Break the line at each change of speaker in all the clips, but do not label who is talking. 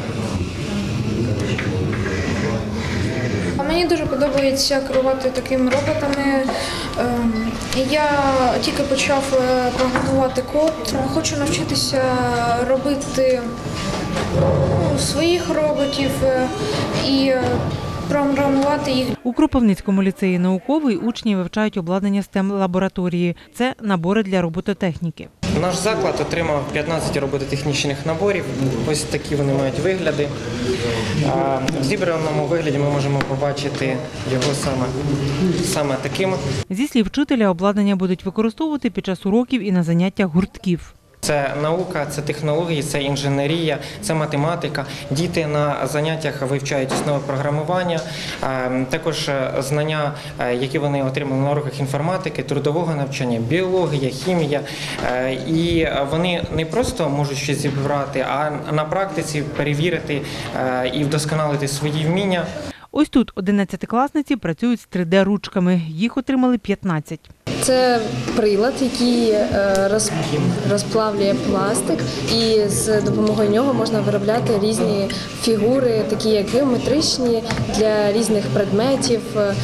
Мені дуже подобається керувати такими роботами. Я тільки почав програмувати код. Хочу навчитися робити своїх роботів і програмувати їх.
У Кропивницькому ліцеї науковий учні вивчають обладнання STEM-лабораторії. Це набори для робототехніки.
Наш заклад отримав 15 робототехнічних наборів. Ось такі вони мають вигляди. В зібраному вигляді ми можемо побачити його саме таким.
Зі слів вчителя, обладнання будуть використовувати під час уроків і на заняттях гуртків.
Це наука, це технології, це інженерія, це математика. Діти на заняттях вивчають основи програмування, також знання, які вони отримали на уроках інформатики, трудового навчання, біологія, хімія. І вони не просто можуть щось зібрати, а на практиці перевірити і вдосконалити свої вміння.
Ось тут 11-класниці працюють з 3D-ручками. Їх отримали 15.
Це прилад, який розплавлює пластик, і з допомогою нього можна виробляти різні фігури, такі як геометричні, для різних предметів.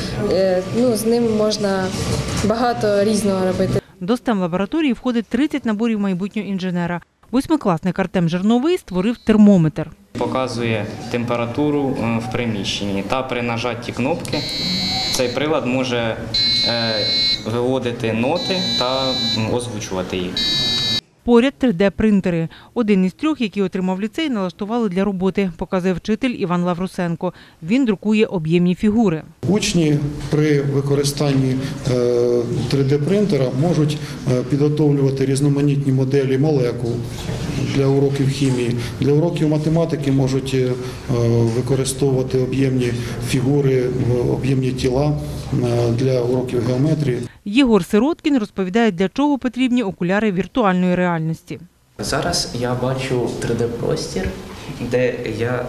З ним можна багато різного робити.
До STEM-лабораторії входить 30 наборів майбутнього інженера. 8-класник Артем Жерновий створив термометр.
Показує температуру в приміщенні та при нажатті кнопки цей прилад може виводити ноти та озвучувати їх.
Поряд 3D-принтери. Один із 3, який отримав ліцей, налаштували для роботи, показує вчитель Іван Лаврусенко. Він друкує об'ємні фігури.
Учні при використанні 3D-принтера можуть підготовлювати різноманітні моделі молекул для уроків хімії. Для уроків математики можуть використовувати об'ємні фігури, об'ємні тіла для уроків геометрії.
Єгор Сироткін розповідає, для чого потрібні окуляри віртуальної реальності.
Зараз я бачу 3D-простір, де я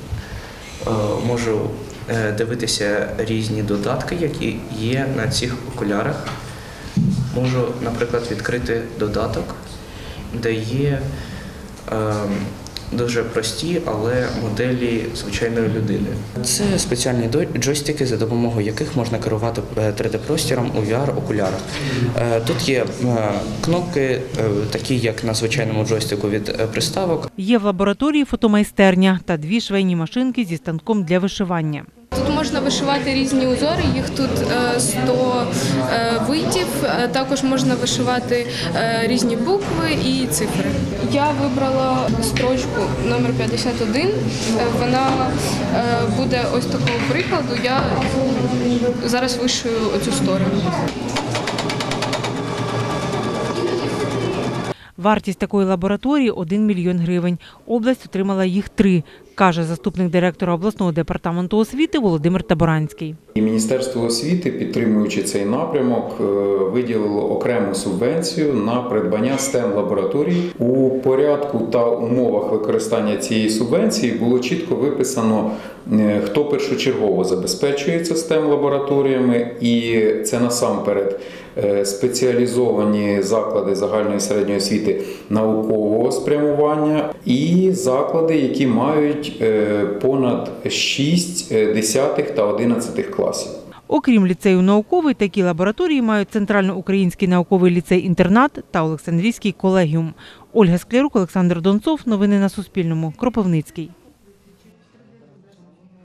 можу дивитися різні додатки, які є на цих окулярах. Можу, наприклад, відкрити додаток, де є дуже прості, але моделі звичайної людини. Це спеціальні джойстики, за допомогою яких можна керувати 3D-простіром у VR-окулярах. Тут є кнопки, такі як на звичайному джойстику від приставок.
Є в лабораторії фотомайстерня та 2 швейні машинки зі станком для вишивання.
Тут можна вишивати різні узори, їх тут 100 видів. Також можна вишивати різні букви і цифри. Я вибрала строчку номер 51. Вона буде ось такого прикладу. Я зараз вишию оцю сторону.
Вартість такої лабораторії – 1 мільйон гривень. Область отримала їх 3, каже заступник директора обласного департаменту освіти Володимир Таборанський.
Міністерство освіти, підтримуючи цей напрямок, виділило окрему субвенцію на придбання STEM-лабораторій. У порядку та умовах використання цієї субвенції було чітко виписано, хто першочергово забезпечується STEM-лабораторіями, і це насамперед спеціалізовані заклади загальної і середньої освіти наукового спрямування і заклади, які мають понад 6 10 та 11 класів.
Окрім ліцею науковий, такі лабораторії мають Центрально-Український науковий ліцей-інтернат та Олександрійський колегіум. Ольга Склярук, Олександр Донцов. Новини на Суспільному. Кропивницький.